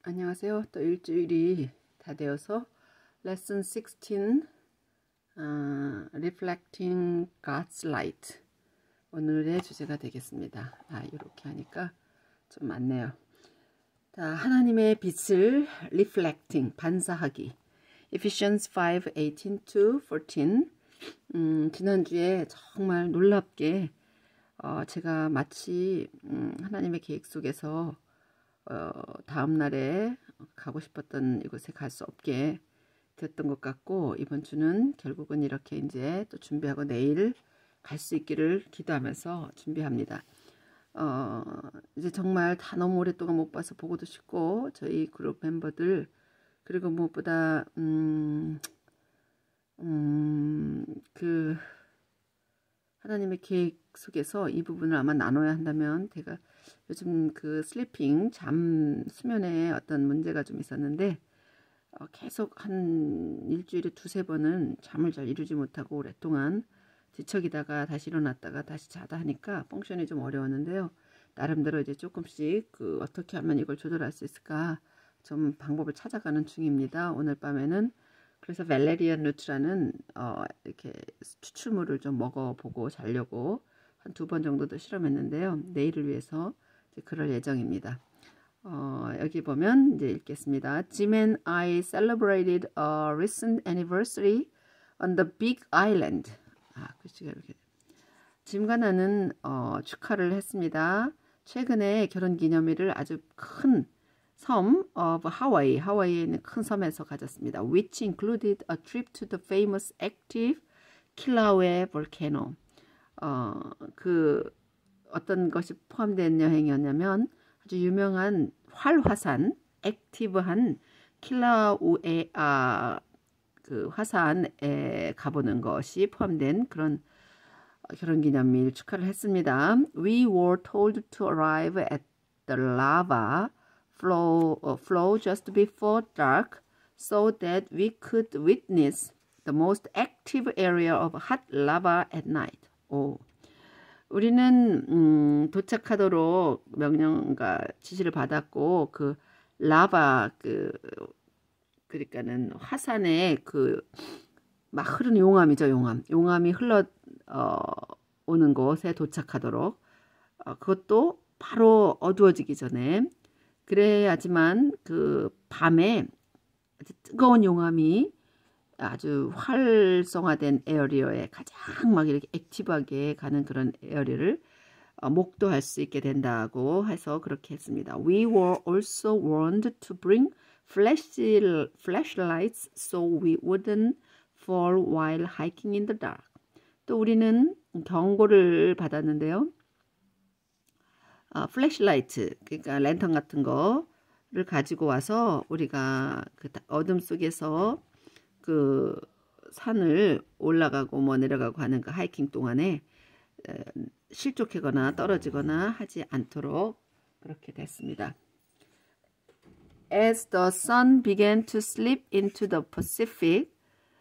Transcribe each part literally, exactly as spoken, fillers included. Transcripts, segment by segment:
안녕하세요. 또 일주일이 다 되어서 레슨 십육 어, Reflecting God's Light 오늘의 주제가 되겠습니다. 아, 이렇게 하니까 좀 많네요. 자, 하나님의 빛을 reflecting, 반사하기. Ephesians five eighteen to fourteen. 음, 지난주에 정말 놀랍게 어, 제가 마치 음, 하나님의 계획 속에서 어, 다음 날에 가고 싶었던 이곳에 갈 수 없게 됐던 것 같고, 이번 주는 결국은 이렇게 이제 또 준비하고 내일 갈 수 있기를 기도하면서 준비합니다. 어, 이제 정말 다 너무 오랫동안 못 봐서 보고도 싶고, 저희 그룹 멤버들, 그리고 무엇보다 음, 음, 그 하나님의 계획 속에서 이 부분을 아마 나눠야 한다면, 제가 요즘 그 슬리핑, 잠, 수면에 어떤 문제가 좀 있었는데 어, 계속 한 일주일에 두세 번은 잠을 잘 이루지 못하고 오랫동안 뒤척이다가 다시 일어났다가 다시 자다 하니까 펑션이 좀 어려웠는데요. 나름대로 이제 조금씩 그 어떻게 하면 이걸 조절할 수 있을까 좀 방법을 찾아가는 중입니다. 오늘 밤에는 그래서 밸레리안 루트라는 어, 이렇게 추출물을 좀 먹어보고 자려고 한 두 번 정도 더 실험했는데요. 내일을 위해서 이제 그럴 예정입니다. 어, 여기 보면 이제 읽겠습니다. Jim and I celebrated a recent anniversary on the Big Island. 아, 글씨가 이렇게. 짐과 나는 어, 축하를 했습니다. 최근에 결혼 기념일을 아주 큰 섬 of 하와이, 하와이에 있는 큰 섬에서 가졌습니다. Which included a trip to the famous active Kilauea volcano. 어, 그 어떤 것이 포함된 여행이었냐면 아주 유명한 활화산, 액티브한 킬라우에아 그 화산에 가보는 것이 포함된 그런 결혼기념일 축하를 했습니다. We were told to arrive at the lava flow, uh, flow just before dark so that we could witness the most active area of hot lava at night. 오. 우리는 음, 도착하도록 명령과 지시를 받았고, 그 라바 그 그러니까는 화산에 그 막 흐르는 용암이죠, 용암. 용암이 흘러 어, 오는 곳에 도착하도록 어, 그것도 바로 어두워지기 전에, 그래야지만 그 밤에 아주 뜨거운 용암이 아주 활성화된 에어리어에 가장 막 이렇게 액티브하게 가는 그런 에어리어를 어, 목도할 수 있게 된다고 해서 그렇게 했습니다. We were also warned to bring flash, flashlights so we wouldn't fall while hiking in the dark. 또 우리는 경고를 받았는데요. 어, 플래시라이트, 그러니까 랜턴 같은 거를 가지고 와서 우리가 그 어둠 속에서 그 산을 올라가고 뭐 내려가고 하는 그 하이킹 동안에 실족하거나 떨어지거나 하지 않도록 그렇게 됐습니다. As the sun began to slip into the Pacific,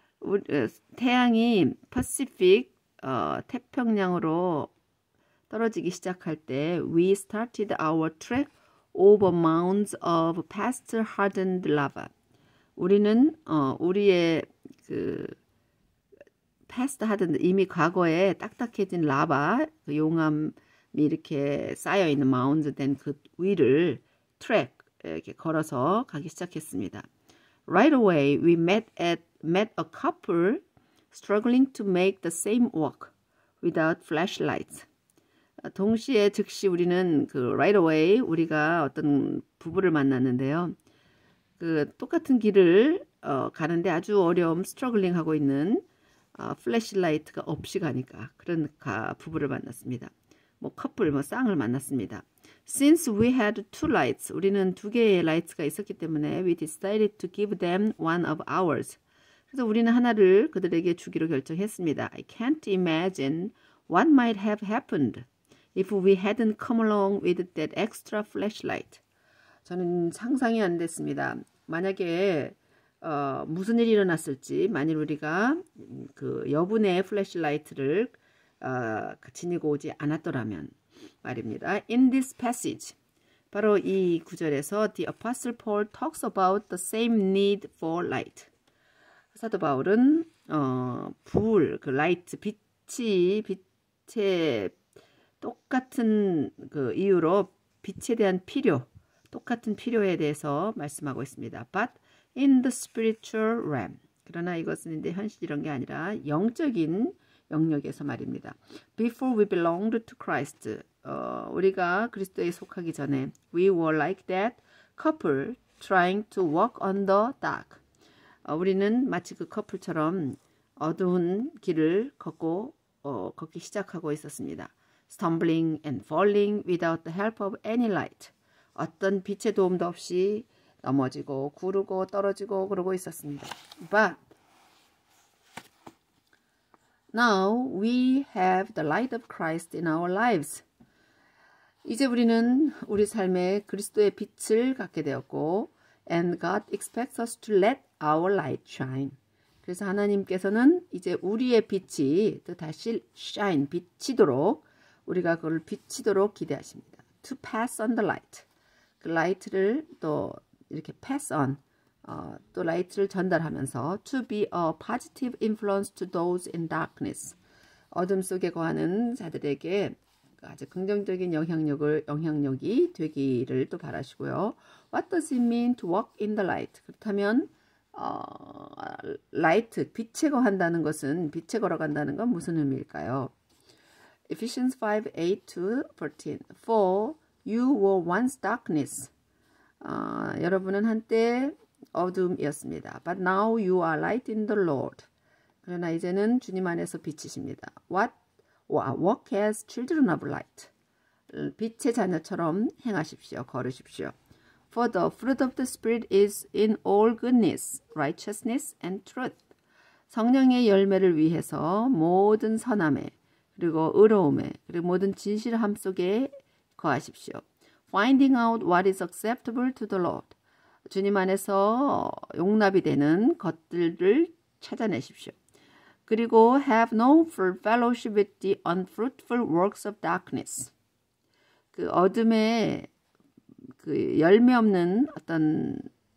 태양이 퍼시픽 어, 태평양으로 떨어지기 시작할 때, we started our trek over mounds of past hardened lava. 우리는 어, 우리의 그 past hardened, 이미 과거에 딱딱해진 라바, 그 용암이 이렇게 쌓여 있는 마운드 된 그 위를 트랙 이렇게 걸어서 가기 시작했습니다. Right away, we met at met a couple struggling to make the same walk without flashlights. 동시에 즉시 우리는 그 right away 우리가 어떤 부부를 만났는데요. 그 똑같은 길을 어, 가는데 아주 어려움, 스트러글링 하고 있는 어, 플래시라이트가 없이 가니까 그런 가, 부부를 만났습니다. 뭐 커플, 뭐 쌍을 만났습니다. Since we had two lights, 우리는 두 개의 라이트가 있었기 때문에 we decided to give them one of ours. 그래서 우리는 하나를 그들에게 주기로 결정했습니다. I can't imagine what might have happened if we hadn't come along with that extra flashlight. 저는 상상이 안 됐습니다. 만약에 어, 무슨 일이 일어났을지, 만일 우리가 그 여분의 플래시라이트를 어, 지니고 오지 않았더라면 말입니다. In this passage, 바로 이 구절에서 The Apostle Paul talks about the same need for light. 사도 바울은 어, 불, 그 라이트, 빛이 빛의 똑같은 그 이유로 빛에 대한 필요, 똑같은 필요에 대해서 말씀하고 있습니다. But in the spiritual realm. 그러나 이것은 이제 현실 이런 게 아니라 영적인 영역에서 말입니다. Before we belonged to Christ. 어, 우리가 그리스도에 속하기 전에 we were like that couple trying to walk on the dark. 어, 우리는 마치 그 커플처럼 어두운 길을 걷고 어, 걷기 시작하고 있었습니다. Stumbling and falling without the help of any light. 어떤 빛의 도움도 없이 넘어지고 구르고 떨어지고 그러고 있었습니다. But now we have the light of Christ in our lives. 이제 우리는 우리 삶에 그리스도의 빛을 갖게 되었고 and God expects us to let our light shine. 그래서 하나님께서는 이제 우리의 빛이 또 다시 shine, 비치도록 우리가 그걸 비치도록 기대하십니다. To pass on the light. 그 라이트를 또 이렇게 pass on, 어, 또 라이트를 전달하면서 to be a positive influence to those in darkness. 어둠 속에 거하는 자들에게 아주 긍정적인 영향력을 영향력이 되기를 또 바라시고요. What does it mean to walk in the light? 그렇다면 어, 라이트, 빛에 거한다는 것은 빛에 걸어간다는 건 무슨 의미일까요? Ephesians five, eight to fourteen. For you were once darkness. 어, 여러분은 한때 어둠이었습니다. But now you are light in the Lord. 그러나 이제는 주님 안에서 빛이십니다. What? Walk as children of light. 빛의 자녀처럼 행하십시오. 걸으십시오. For the fruit of the Spirit is in all goodness, righteousness, and truth. 성령의 열매를 위해서 모든 선함에 그리고 의로움에 그리고 모든 진실함 속에 거하십시오. Finding out what is acceptable to the Lord. 주님 안에서 용납이 되는 것들을 찾아내십시오. 그리고 have no fellowship with the unfruitful works of darkness. 그 어둠의 그 열매 없는 어떤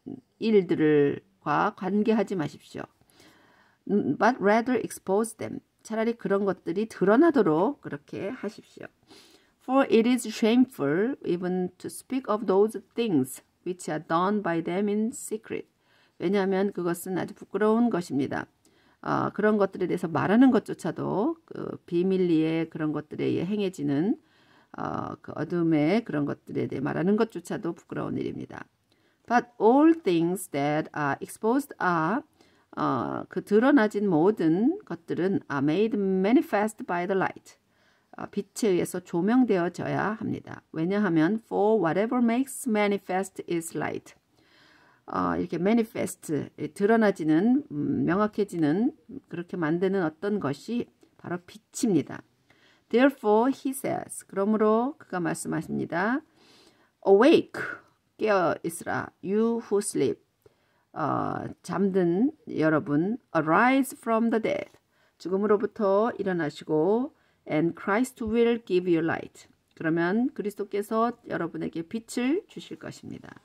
일들과 관계하지 마십시오. But rather expose them. 차라리 그런 것들이 드러나도록 그렇게 하십시오. For it is shameful even to speak of those things which are done by them in secret. 왜냐하면 그것은 아주 부끄러운 것입니다. 어, 그런 것들에 대해서 말하는 것조차도 그 비밀리에 그런 것들에 의해 행해지는 어, 그 어둠의 그런 것들에 대해 말하는 것조차도 부끄러운 일입니다. But all things that are exposed are 어, 그 드러나진 모든 것들은 are made manifest by the light. 어, 빛에 의해서 조명되어져야 합니다. 왜냐하면 for whatever makes manifest is light. 어, 이렇게 manifest, 드러나지는, 음, 명확해지는, 그렇게 만드는 어떤 것이 바로 빛입니다. Therefore, he says, 그러므로 그가 말씀하십니다. Awake, 깨어 있으라, you who sleep. 어, 잠든 여러분, arise from the dead. 죽음으로부터 일어나시고, and Christ will give you light. 그러면 그리스도께서 여러분에게 빛을 주실 것입니다.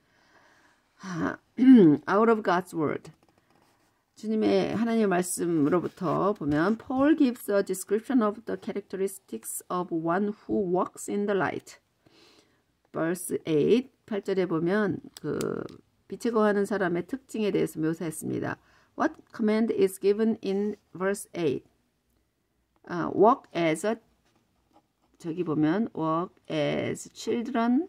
Out of God's word. 주님의 하나님의 말씀으로부터 보면 Paul gives a description of the characteristics of one who walks in the light. Verse eight, 팔 절에 보면 그 빛에 거하는 사람의 특징에 대해서 묘사했습니다. What command is given in verse eight? Uh, walk as a 저기 보면 walk as children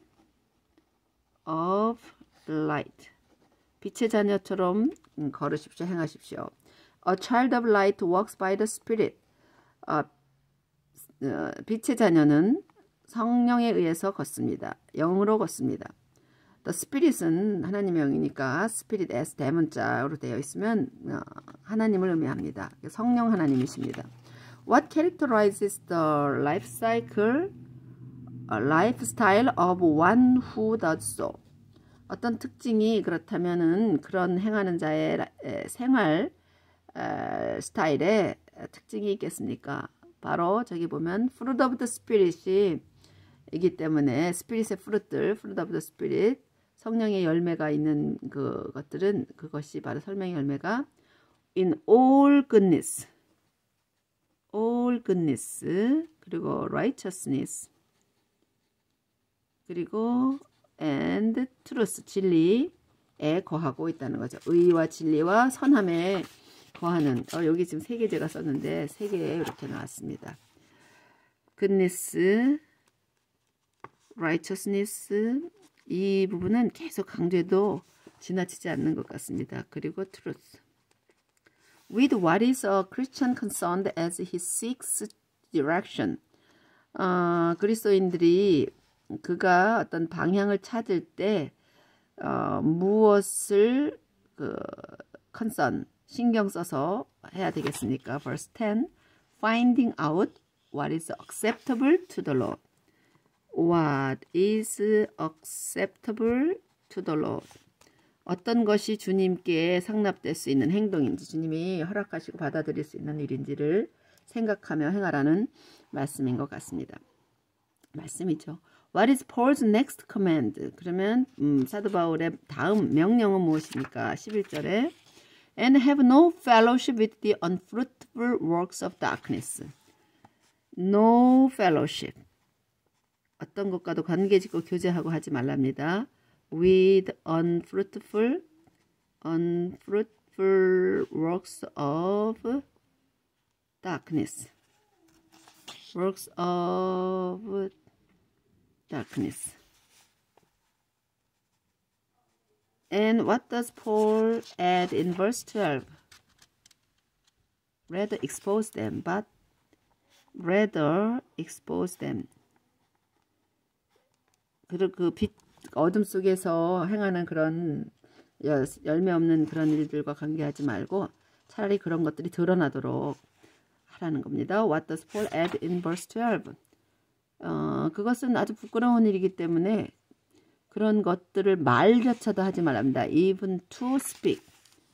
of light. 빛의 자녀처럼 걸으십시오. 행하십시오. A child of light walks by the Spirit. 어, 어, 빛의 자녀는 성령에 의해서 걷습니다. 영으로 걷습니다. The Spirit은 하나님의 영이니까 Spirit as 대문자로 되어 있으면 어, 하나님을 의미합니다. 성령 하나님이십니다. What characterizes the life cycle, a lifestyle of one who does so? 어떤 특징이 그렇다면은 그런 행하는 자의 생활 스타일에 특징이 있겠습니까? 바로 저기 보면 fruit of the spirit이 이기 때문에 스피릿의 프루트들, fruit of the spirit, 성령의 열매가 있는 그 것들은 그것이 바로 설명의 열매가 in all goodness, all goodness, 그리고 righteousness, 그리고 and truth, 진리에 거하고 있다는 거죠. 의와 진리와 선함에 거하는, 어, 여기 지금 세 개 제가 썼는데 세 개 이렇게 나왔습니다. goodness, righteousness, 이 부분은 계속 강조해도 지나치지 않는 것 같습니다. 그리고 truth. With what is a Christian concerned as he seeks direction. 어, 그리스도인들이 그가 어떤 방향을 찾을 때 어, 무엇을 그 concern, 신경 써서 해야 되겠습니까? Verse ten. Finding out what is acceptable to the Lord. What is acceptable to the Lord. 어떤 것이 주님께 상납될 수 있는 행동인지, 주님이 허락하시고 받아들일 수 있는 일인지를 생각하며 행하라는 말씀인 것 같습니다. 말씀이죠. What is Paul's next command? 그러면 음, 사도 바울의 다음 명령은 무엇입니까? 십일 절에 And have no fellowship with the unfruitful works of darkness. No fellowship. 어떤 것과도 관계짓고 교제하고 하지 말랍니다. With unfruitful, unfruitful works of darkness. Works of darkness. And what does Paul add in verse twelve? Rather expose them, but rather expose them. 그리고 그 빛, 어둠 속에서 행하는 그런 열매 없는 그런 일들과 관계하지 말고 차라리 그런 것들이 드러나도록 하라는 겁니다. What does Paul add in verse twelve? 어, 그것은 아주 부끄러운 일이기 때문에 그런 것들을 말조차도 하지 말랍니다. Even to speak.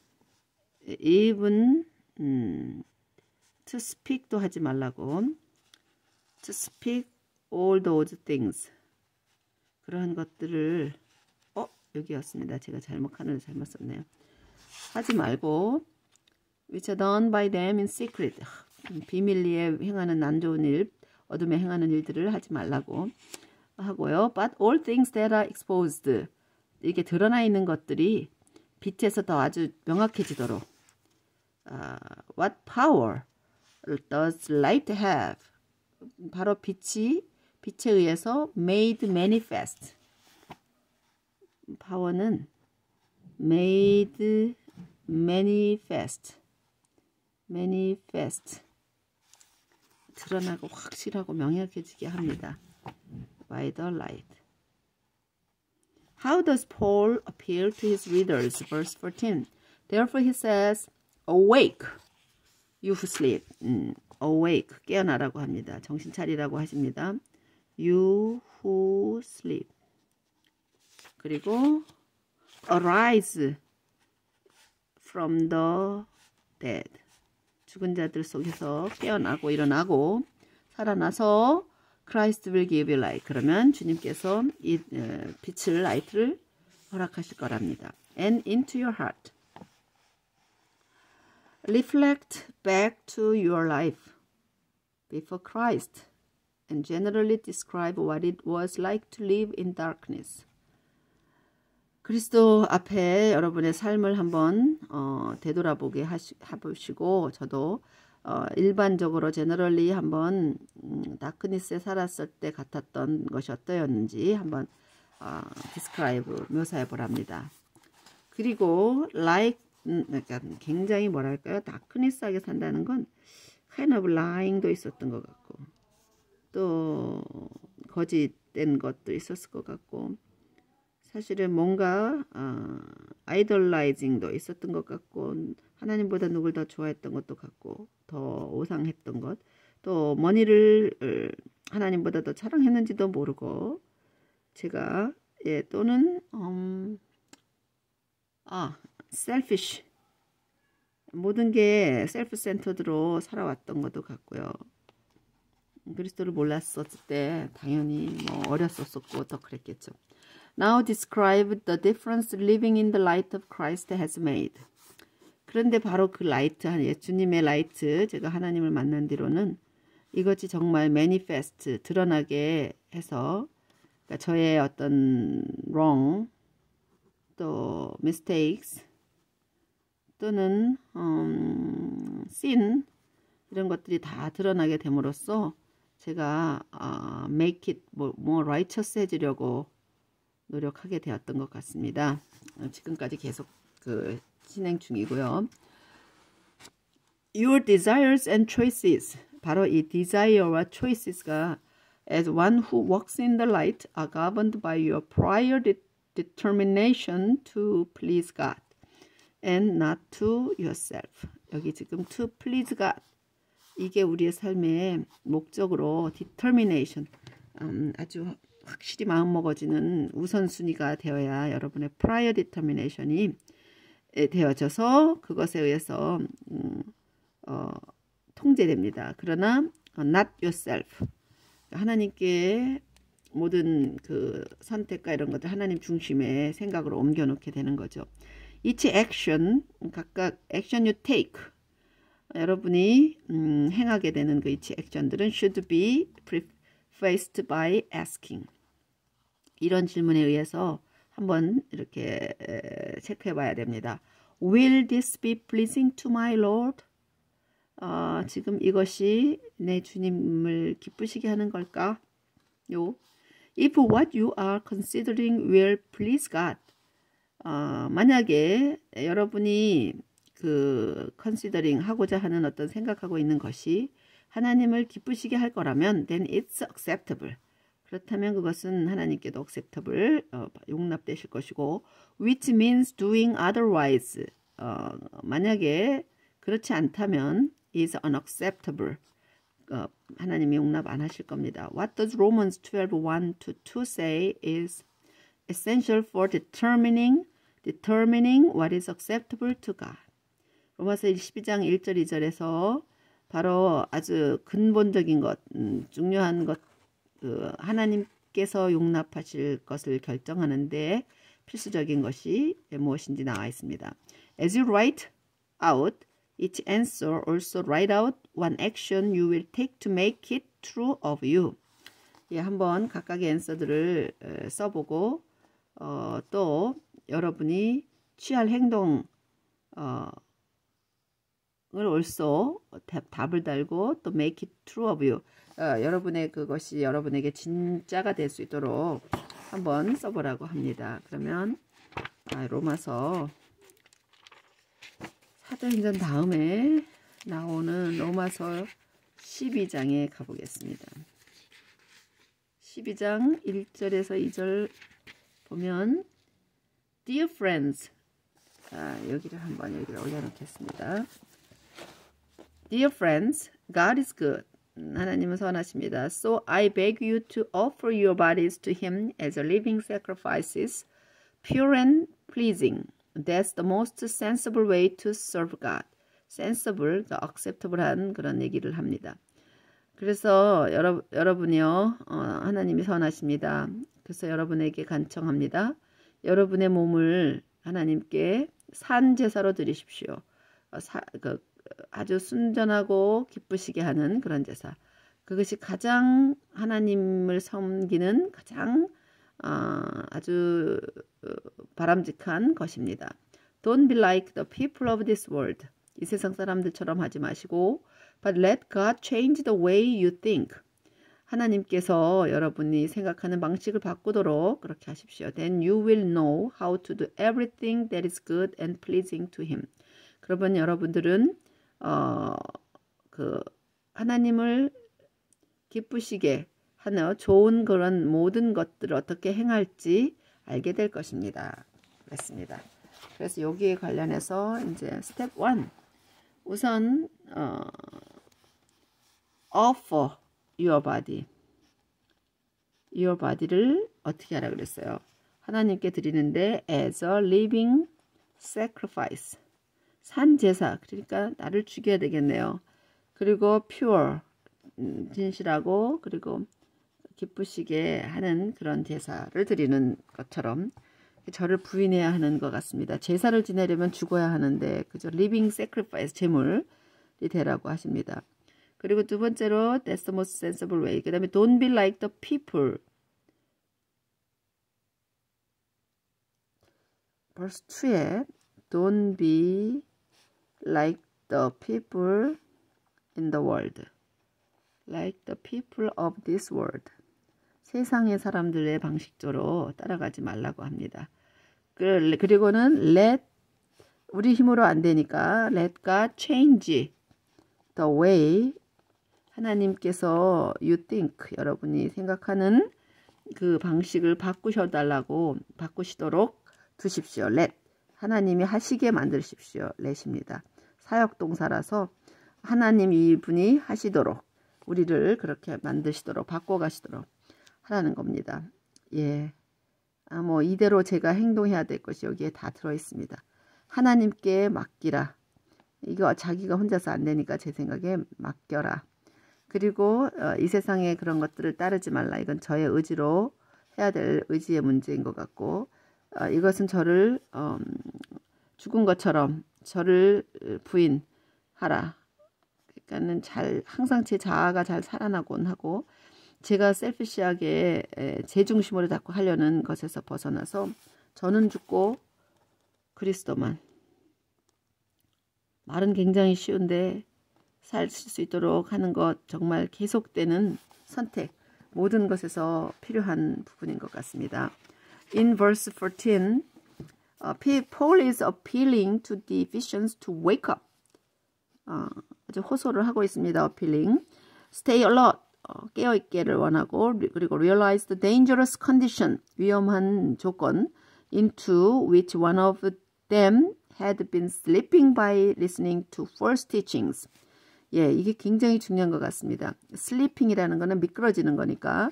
Even 음, to speak도 하지 말라고. To speak all those things. 그러한 것들을 어? 여기였습니다. 제가 잘못 칸을 잘못 썼네요. 하지 말고 which are done by them in secret. 비밀리에 행하는 안 좋은 일, 어둠에 행하는 일들을 하지 말라고 하고요. But all things that are exposed. 이게 드러나 있는 것들이 빛에서 더 아주 명확해지도록. Uh, what power does light have? 바로 빛이 빛에 의해서 made manifest. 파워는 made manifest. manifest. 드러나고 확실하고 명확해지게 합니다. By the light. How does Paul appeal to his readers? Verse fourteen. Therefore he says, Awake, you who sleep. 음, awake, 깨어나라고 합니다. 정신 차리라고 하십니다. You who sleep. 그리고 arise from the dead. 죽은 자들 속에서 깨어나고 일어나고 살아나서 Christ will give you light. 그러면 주님께서 이 에, 빛을, 라이트를 허락하실 거랍니다. And into your heart. Reflect back to your life before Christ and generally describe what it was like to live in darkness. 그리스도 앞에 여러분의 삶을 한번 어, 되돌아보게 하시, 해보시고 저도 어, 일반적으로 제너럴리 한번 음, 다크니스에 살았을 때 같았던 것이 어떠였는지 한번 어, 디스크라이브 묘사해 보랍니다. 그리고 like 음, 그러니까 굉장히 뭐랄까요, 다크니스하게 산다는 건 kind of lying도 있었던 것 같고 또 거짓된 것도 있었을 것 같고 사실은 뭔가 어, 아이돌라이징도 있었던 것 같고 하나님보다 누굴 더 좋아했던 것도 같고 더 오상했던 것 또 머니를 하나님보다 더 사랑했는지도 모르고 제가 예 또는 음, 아 selfish 모든 게 셀프 센터드로 살아왔던 것도 같고요. 그리스도를 몰랐었을 때 당연히 뭐 어렸었었고 더 그랬겠죠. Now describe the difference living in the light of Christ has made. 그런데 바로 그 라이트, 예수님의 라이트, 제가 하나님을 만난 뒤로는 이것이 정말 manifest, 드러나게 해서 그러니까 저의 어떤 wrong, 또 mistakes, 또는 음, sin 이런 것들이 다 드러나게 됨으로써 제가 어, make it more, more righteous 해지려고 노력하게 되었던 것 같습니다. 지금까지 계속 그 진행 중이고요. Your desires and choices, 바로 이 desire와 choices가 as one who walks in the light are governed by your prior de determination to please God and not to yourself. 여기 지금 to please God, 이게 우리의 삶의 목적으로 determination, 음, 아주 확실히 마음먹어지는 우선순위가 되어야 여러분의 prior determination이 되어져서 그것에 의해서 음, 어, 통제됩니다. 그러나 not yourself, 하나님께 모든 그 선택과 이런 것들 하나님 중심의 생각으로 옮겨놓게 되는 거죠. Each action, 각각 action you take, 여러분이 음, 행하게 되는 그 each action들은 should be prefaced by asking. 이런 질문에 의해서 한번 이렇게 체크해 봐야 됩니다. Will this be pleasing to my Lord? 어, 지금 이것이 내 주님을 기쁘시게 하는 걸까? 요. If what you are considering will please God. 어, 만약에 여러분이 그 considering 하고자 하는 어떤 생각하고 있는 것이 하나님을 기쁘시게 할 거라면 then it's acceptable. 그렇다면 그것은 하나님께도 acceptable, 어, 용납되실 것이고 which means doing otherwise. 어, 만약에 그렇지 않다면 is unacceptable. 어, 하나님이 용납 안 하실 겁니다. What does Romans twelve one to two say is essential for determining determining what is acceptable to God. 로마서 십이 장 일 절 이 절에서 바로 아주 근본적인 것, 음, 중요한 것, 그 하나님께서 용납하실 것을 결정하는데 필수적인 것이 무엇인지 나와 있습니다. As you write out each answer, also write out one action you will take to make it true of you. 예, 한번 각각의 앤서들을 써보고 어, 또 여러분이 취할 행동 어, 을 also 답을 달고 또 make it true of you. 어, 여러분의 그것이 여러분에게 진짜가 될 수 있도록 한번 써보라고 합니다. 그러면 아, 로마서 사도행전 다음에 나오는 로마서 십이 장에 가보겠습니다. 십이 장 일 절에서 이 절 보면 Dear friends, 아, 여기를 한번 여기를 올려놓겠습니다. Dear friends, God is good. 하나님은 선하십니다. So I beg you to offer your bodies to Him as a living sacrifices, pure and pleasing. That's the most sensible way to serve God. sensible, acceptable한 그런 얘기를 합니다. 그래서 여러, 여러분이요, 어, 하나님이 선하십니다. 그래서 여러분에게 간청합니다. 여러분의 몸을 하나님께 산 제사로 드리십시오. 어, 사, 그, 아주 순전하고 기쁘시게 하는 그런 제사. 그것이 가장 하나님을 섬기는 가장 어, 아주 어, 바람직한 것입니다. Don't be like the people of this world. 이 세상 사람들처럼 하지 마시고 But let God change the way you think. 하나님께서 여러분이 생각하는 방식을 바꾸도록 그렇게 하십시오. Then you will know how to do everything that is good and pleasing to Him. 그러면 여러분들은 어, 그 하나님을 기쁘시게 하는 좋은 그런 모든 것들을 어떻게 행할지 알게 될 것입니다. 그렇습니다. 그래서 여기에 관련해서 이제 스텝 일. 우선 어, offer your body. your body를 어떻게 하라 그랬어요? 하나님께 드리는데 as a living sacrifice. 산 제사. 그러니까 나를 죽여야 되겠네요. 그리고 pure. 음, 진실하고 그리고 기쁘시게 하는 그런 제사를 드리는 것처럼 저를 부인해야 하는 것 같습니다. 제사를 지내려면 죽어야 하는데 그저 living sacrifice, 제물이 되라고 하십니다. 그리고 두 번째로 that's the most sensible way. 그 다음에 don't be like the people. verse 이에 don't be like the people in the world. like the people of this world. 세상의 사람들의 방식대로 따라가지 말라고 합니다. 그리고는 let, 우리 힘으로 안 되니까 let God change the way, 하나님께서 you think, 여러분이 생각하는 그 방식을 바꾸셔달라고, 바꾸시도록 두십시오. let, 하나님이 하시게 만드십시오. let입니다. 사역동사라서 하나님 이분이 하시도록, 우리를 그렇게 만드시도록, 바꿔가시도록 하라는 겁니다. 예, 아, 뭐 이대로 제가 행동해야 될 것이 여기에 다 들어있습니다. 하나님께 맡기라. 이거 자기가 혼자서 안 되니까 제 생각에 맡겨라. 그리고 어, 이 세상에 그런 것들을 따르지 말라. 이건 저의 의지로 해야 될 의지의 문제인 것 같고, 어, 이것은 저를 어, 죽은 것처럼 저를 부인하라. 그러니까는 잘 항상 제 자아가 잘 살아나곤 하고, 제가 셀피시하게 제 중심으로 자꾸 하려는 것에서 벗어나서 저는 죽고 그리스도만. 말은 굉장히 쉬운데 살 수 있도록 하는 것, 정말 계속되는 선택, 모든 것에서 필요한 부분인 것 같습니다. In verse fourteen, uh, Paul is appealing to the Ephesians to wake up. 어, 아주 호소를 하고 있습니다. appealing. Stay alert. 어, 깨어있기를 원하고, 그리고 realize the dangerous condition, 위험한 조건, into which one of them had been slipping by listening to false teachings. 예, 이게 굉장히 중요한 것 같습니다. sleeping이라는 거는 미끄러지는 거니까,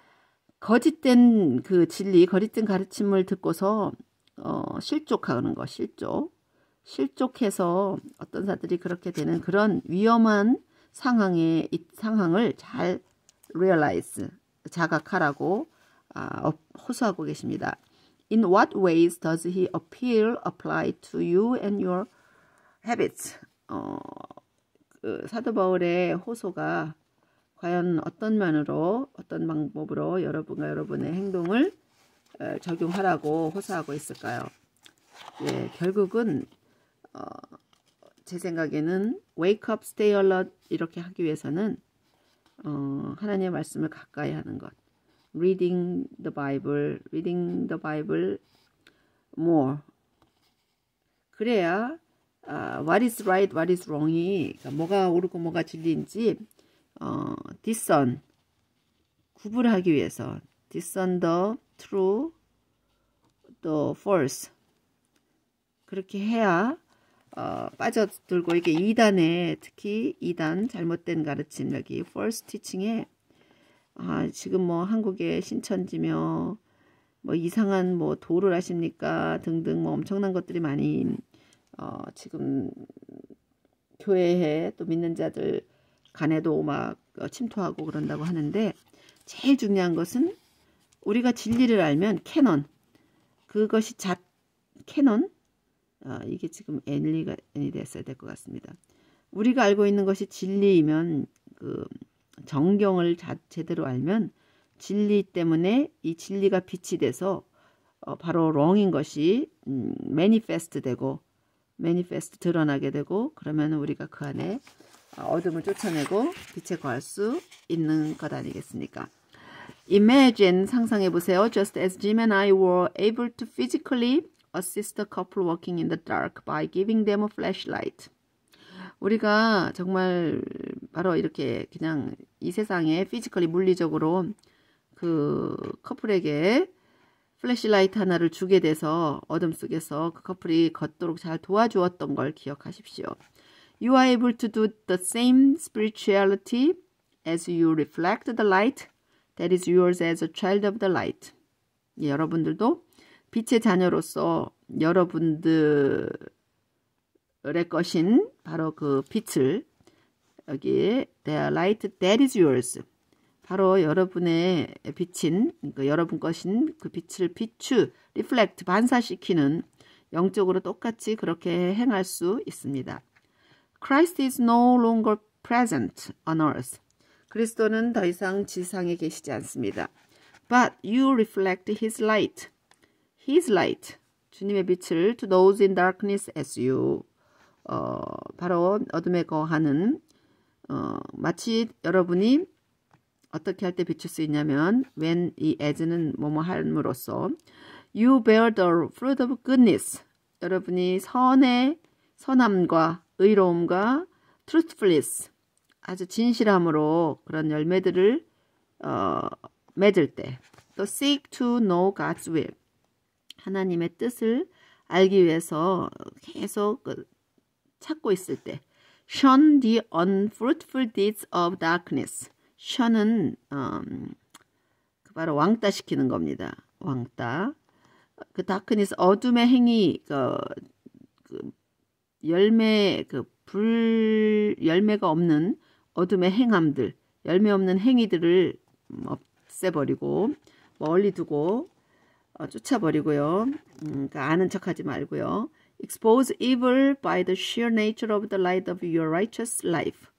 거짓된 그 진리, 거짓된 가르침을 듣고서 어, 실족하는 거, 실족. 실족해서 어떤 사람들이 그렇게 되는 그런 위험한 상황의 이 상황을 잘 realize, 자각하라고 아, 호소하고 계십니다. In what ways does he appeal apply to you and your habits? 어, 그 사도 바울의 호소가 과연 어떤 면으로, 어떤 방법으로 여러분과 여러분의 행동을 어, 적용하라고 호소하고 있을까요? 예, 결국은 어, 제 생각에는 wake up, stay alert 이렇게 하기 위해서는 어, 하나님의 말씀을 가까이 하는 것, reading the Bible, reading the Bible more. 그래야 uh, what is right, what is wrong이, 그러니까 뭐가 옳고 뭐가 진리인지 어, discern, 구분하기 위해서 discern the true, the false, 그렇게 해야 어, 빠져들고, 이게 이단에, 특히 이단, 잘못된 가르침, 여기 false teaching에 아, 지금 뭐 한국의 신천지며 뭐 이상한 뭐 도를 하십니까 등등 뭐 엄청난 것들이 많이 어, 지금 교회에 또 믿는 자들 간에도 막 침투하고 그런다고 하는데, 제일 중요한 것은 우리가 진리를 알면 캐논, 그것이 자 캐논, 아, 이게 지금 N리가 N이 됐어야 될 것 같습니다. 우리가 알고 있는 것이 진리이면, 그 정경을 자, 제대로 알면 진리 때문에 이 진리가 빛이 돼서 어, 바로 wrong인 것이 음, manifest 되고, manifest 드러나게 되고, 그러면 우리가 그 안에 어둠을 쫓아내고 빛에 거할 수 있는 것 아니겠습니까? Imagine, 상상해 보세요. Just as Jim and I were able to physically assist a couple walking in the dark by giving them a flashlight. 우리가 정말 바로 이렇게 그냥 이 세상에 피지컬리, 물리적으로 그 커플에게 플래시라이트 하나를 주게 돼서 어둠 속에서 그 커플이 걷도록 잘 도와주었던 걸 기억하십시오. You are able to do the same spirituality as you reflect the light that is yours as a child of the light. 예, 여러분들도 빛의 자녀로서 여러분들의 것인 바로 그 빛을 여기 the light that is yours. 바로 여러분의 빛인, 그러니까 여러분 것인 그 빛을 비추, reflect, 반사시키는 영적으로 똑같이 그렇게 행할 수 있습니다. Christ is no longer present on earth. 그리스도는 더 이상 지상에 계시지 않습니다. But you reflect his light. His light. 주님의 빛을 to those in darkness as you. 어, 바로 어둠에 거하는 어, 마치 여러분이 어떻게 할 때 비출 수 있냐면 when 이 as는 뭐뭐 함으로써 you bear the fruit of goodness. 여러분이 선의 선함과 의로움과 truthfulness 아주 진실함으로 그런 열매들을 어, 맺을 때 또 seek to know God's will. 하나님의 뜻을 알기 위해서 계속 찾고 있을 때 shun the unfruitful deeds of darkness. shun은 음, 그 바로 왕따시키는 겁니다. 왕따. 그 darkness 어둠의 행위 그, 그 열매 그 불 열매가 없는 어둠의 행함들, 열매 없는 행위들을 없애버리고 멀리 두고 어, 쫓아버리고요. 음, 그러니까 아는 척하지 말고요. Expose evil by the sheer nature of the light of your righteous life.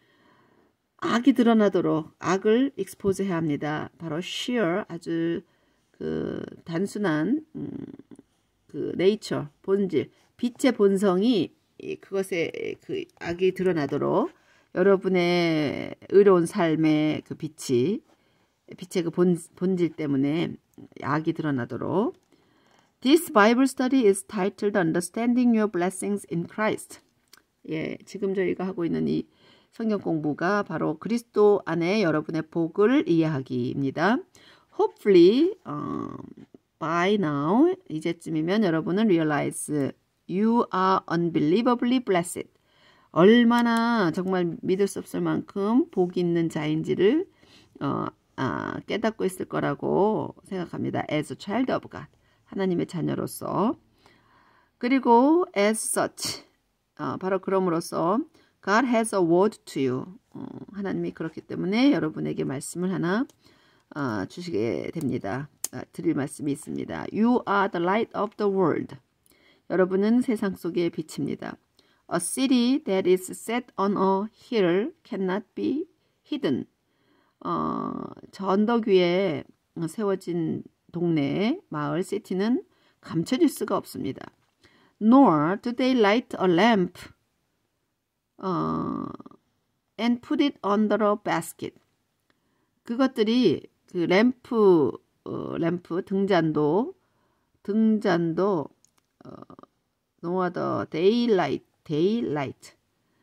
악이 드러나도록 악을 expose 해야 합니다. 바로 sheer 아주 그 단순한 음, 그 nature 본질 빛의 본성이 그것에 그 악이 드러나도록 여러분의 의로운 삶의 그 빛이 빛의 그 본, 본질 때문에 악이 드러나도록. This Bible study is titled Understanding Your Blessings in Christ. 예, 지금 저희가 하고 있는 이 성경 공부가 바로 그리스도 안에 여러분의 복을 이해하기입니다. Hopefully um, by now 이제쯤이면 여러분은 realize you are unbelievably blessed. 얼마나 정말 믿을 수 없을 만큼 복이 있는 자인지를 어, 아, 깨닫고 있을 거라고 생각합니다. As a child of God. 하나님의 자녀로서. 그리고 as such. 어, 바로 그럼으로써 God has a word to you. 어, 하나님이 그렇기 때문에 여러분에게 말씀을 하나 어, 주시게 됩니다. 아, 드릴 말씀이 있습니다. You are the light of the world. 여러분은 세상 속의 빛입니다. A city that is set on a hill cannot be hidden. 어, 저 언덕 위에 세워진 동네, 마을, 시티는 감춰질 수가 없습니다. Nor do they light a lamp 어, and put it under a basket. 그것들이 그 램프, 어, 램프 등잔도, 등잔도 어, no other daylight, daylight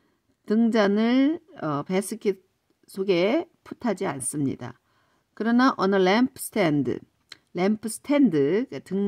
등잔을 어, 바스켓 속에 풋하지 않습니다. 그러나 on a lamp stand, 램프 스탠드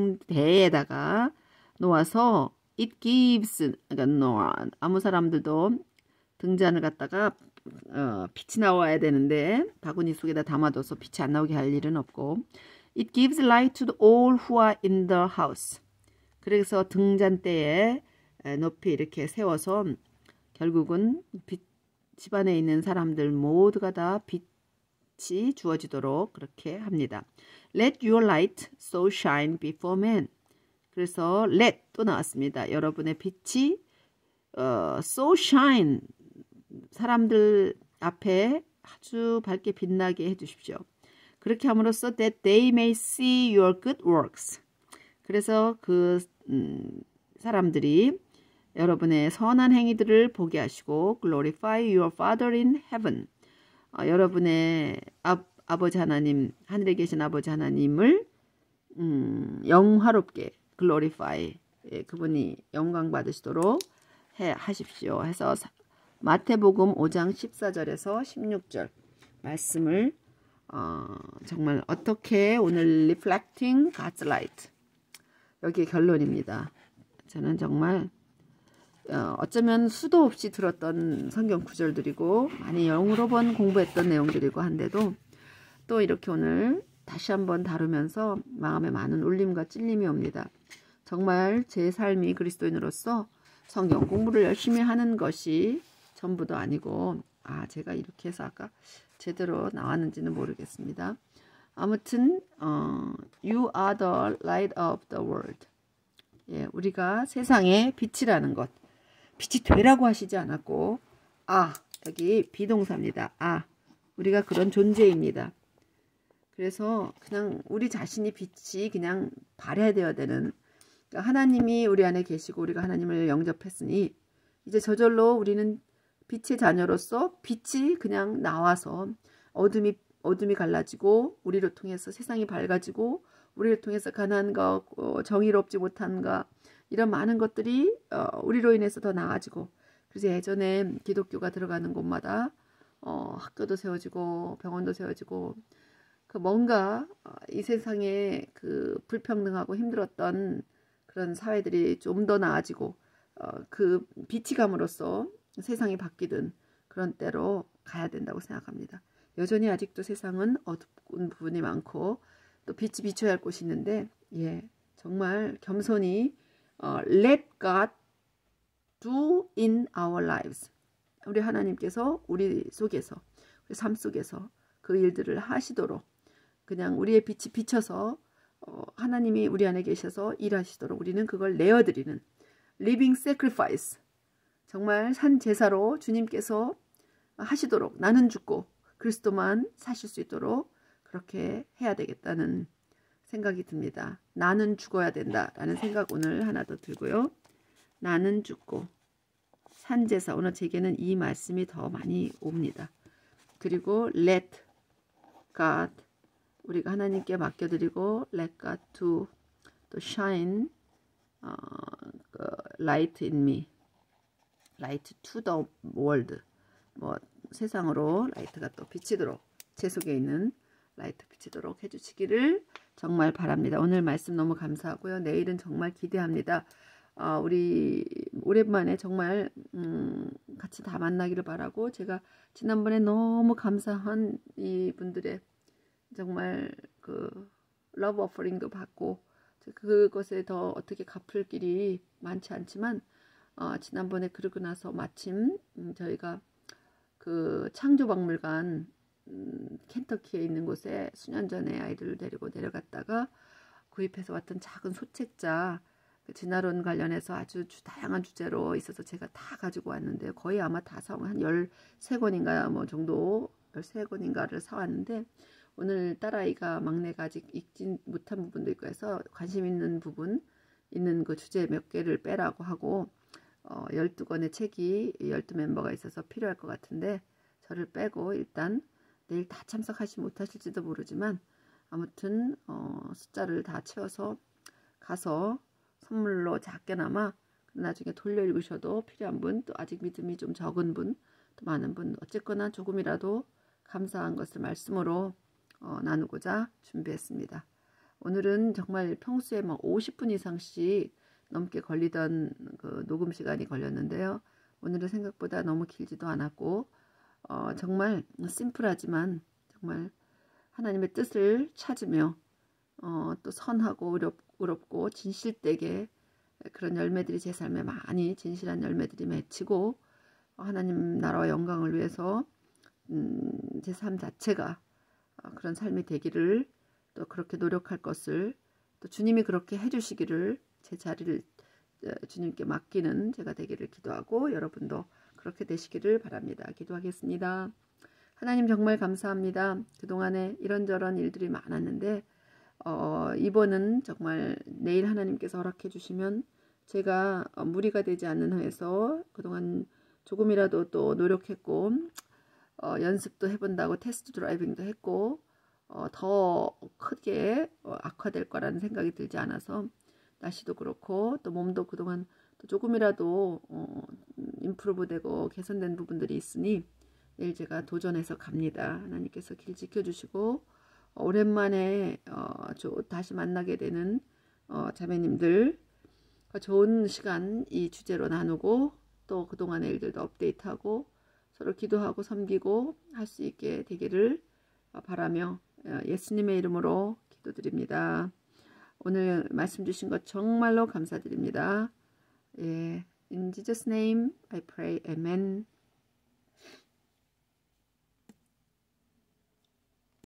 등대에다가 놓아서 it gives, 그러니까 놓아 아무 사람들도 등잔을 갖다가 어, 빛이 나와야 되는데 바구니 속에다 담아둬서 빛이 안 나오게 할 일은 없고 it gives light to all who are in the house. 그래서 등잔대에 높이 이렇게 세워서 결국은 빛, 집안에 있는 사람들 모두가 다 빛이 주어지도록 그렇게 합니다. Let your light so shine before men. 그래서 let 또 나왔습니다. 여러분의 빛이 어, so shine 사람들 앞에 아주 밝게 빛나게 해주십시오. 그렇게 함으로써 that they may see your good works. 그래서 그 음, 사람들이 여러분의 선한 행위들을 보게 하시고 glorify your Father in heaven. 어, 여러분의 아, 아버지 하나님, 하늘에 계신 아버지 하나님을 음, 영화롭게 glorify, 예, 그분이 영광 받으시도록 해, 하십시오. 해서 마태복음 오 장 십사 절에서 십육 절 말씀을 어, 정말 어떻게 오늘 reflecting God's light 여기에 결론입니다. 저는 정말 어, 어쩌면 수도 없이 들었던 성경 구절들이고 많이 영어로 번 공부했던 내용들이고 한데도 또 이렇게 오늘 다시 한번 다루면서 마음에 많은 울림과 찔림이 옵니다. 정말 제 삶이 그리스도인으로서 성경 공부를 열심히 하는 것이 전부도 아니고 아, 제가 이렇게 해서 아까 제대로 나왔는지는 모르겠습니다. 아무튼 어, You are the light of the world. 예, 우리가 세상의 빛이라는 것. 빛이 되라고 하시지 않았고, 아, 여기 비동사입니다. 아, 우리가 그런 존재입니다. 그래서 그냥 우리 자신이 빛이 그냥 발해되어야 되는, 그러니까 하나님이 우리 안에 계시고 우리가 하나님을 영접했으니 이제 저절로 우리는 빛의 자녀로서 빛이 그냥 나와서 어둠이 어둠이 갈라지고 우리를 통해서 세상이 밝아지고 우리를 통해서 가난과 어, 정의롭지 못한가 이런 많은 것들이 어, 우리로 인해서 더 나아지고, 그래서 예전에 기독교가 들어가는 곳마다 어, 학교도 세워지고 병원도 세워지고, 그 뭔가 어, 이 세상에 그 불평등하고 힘들었던 그런 사회들이 좀 더 나아지고 어, 그 빛이 감으로써 세상이 바뀌든 그런 때로 가야 된다고 생각합니다. 여전히 아직도 세상은 어두운 부분이 많고 또 빛이 비춰야 할 곳이 있는데, 예, 정말 겸손히 어, Let God do in our lives. 우리 하나님께서 우리 속에서, 우리 삶 속에서 그 일들을 하시도록, 그냥 우리의 빛이 비쳐서 어, 하나님이 우리 안에 계셔서 일하시도록 우리는 그걸 내어드리는 living sacrifice, 정말 산 제사로 주님께서 하시도록, 나는 죽고 그리스도만 사실 수 있도록 그렇게 해야 되겠다는 생각이 듭니다. 나는 죽어야 된다라는 생각 오늘 하나 더 들고요. 나는 죽고 산 제사, 오늘 제게는 이 말씀이 더 많이 옵니다. 그리고 let God, 우리가 하나님께 맡겨드리고 let God to 또 shine 어, 그 light in me, light to the world, 뭐 세상으로 라이트가 또 비치도록, 제 속에 있는 라이트 비치도록 해주시기를 정말 바랍니다. 오늘 말씀 너무 감사하고요. 내일은 정말 기대합니다. 어, 우리 오랜만에 정말 음, 같이 다 만나기를 바라고, 제가 지난번에 너무 감사한 이 분들의 정말 그 러브 어퍼링도 받고 그것에 더 어떻게 갚을 길이 많지 않지만 어, 지난번에 그러고 나서 마침 음, 저희가 그 창조박물관 음, 켄터키에 있는 곳에 수년 전에 아이들을 데리고 내려갔다가 구입해서 왔던 작은 소책자, 그 진화론 관련해서 아주 주, 다양한 주제로 있어서 제가 다 가지고 왔는데, 거의 아마 다 사온 한 열세 권인가 뭐 정도, 열세 권인가를 사왔는데, 오늘 딸아이가 막내가 아직 읽지 못한 부분도 있고 해서 관심 있는 부분 있는 그 주제 몇 개를 빼라고 하고, 어, 열두 권의 책이 열두 멤버가 있어서 필요할 것 같은데 저를 빼고 일단 내일 다 참석하지 못하실지도 모르지만 아무튼 어, 숫자를 다 채워서 가서 선물로 작게나마 나중에 돌려 읽으셔도 필요한 분, 또 아직 믿음이 좀 적은 분, 또 많은 분, 어쨌거나 조금이라도 감사한 것을 말씀으로 어, 나누고자 준비했습니다. 오늘은 정말 평소에 막 오십 분 이상씩 넘게 걸리던 그 녹음 시간이 걸렸는데요. 오늘은 생각보다 너무 길지도 않았고 어, 정말 심플하지만 정말 하나님의 뜻을 찾으며 어, 또 선하고 의롭, 의롭고 진실되게 그런 열매들이 제 삶에 많이 진실한 열매들이 맺히고 어, 하나님 나라와 영광을 위해서 음, 제 삶 자체가 어, 그런 삶이 되기를, 또 그렇게 노력할 것을, 또 주님이 그렇게 해주시기를 제 자리를 주님께 맡기는 제가 되기를 기도하고 여러분도 그렇게 되시기를 바랍니다. 기도하겠습니다. 하나님 정말 감사합니다. 그동안에 이런저런 일들이 많았는데 어, 이번은 정말 내일 하나님께서 허락해 주시면 제가 무리가 되지 않는 한에서 그동안 조금이라도 또 노력했고 어, 연습도 해본다고 테스트 드라이빙도 했고 어, 더 크게 어, 악화될 거라는 생각이 들지 않아서 날씨도 그렇고 또 몸도 그동안 또 조금이라도 어, 임프루브 되고 개선된 부분들이 있으니 내일 제가 도전해서 갑니다. 하나님께서 길 지켜주시고 어, 오랜만에 어, 저, 다시 만나게 되는 어, 자매님들 좋은 시간 이 주제로 나누고 또 그동안의 일들도 업데이트하고 서로 기도하고 섬기고 할 수 있게 되기를 바라며 예수님의 이름으로 기도드립니다. 오늘 말씀 주신 것 정말로 감사드립니다. 예, in Jesus name I pray, amen.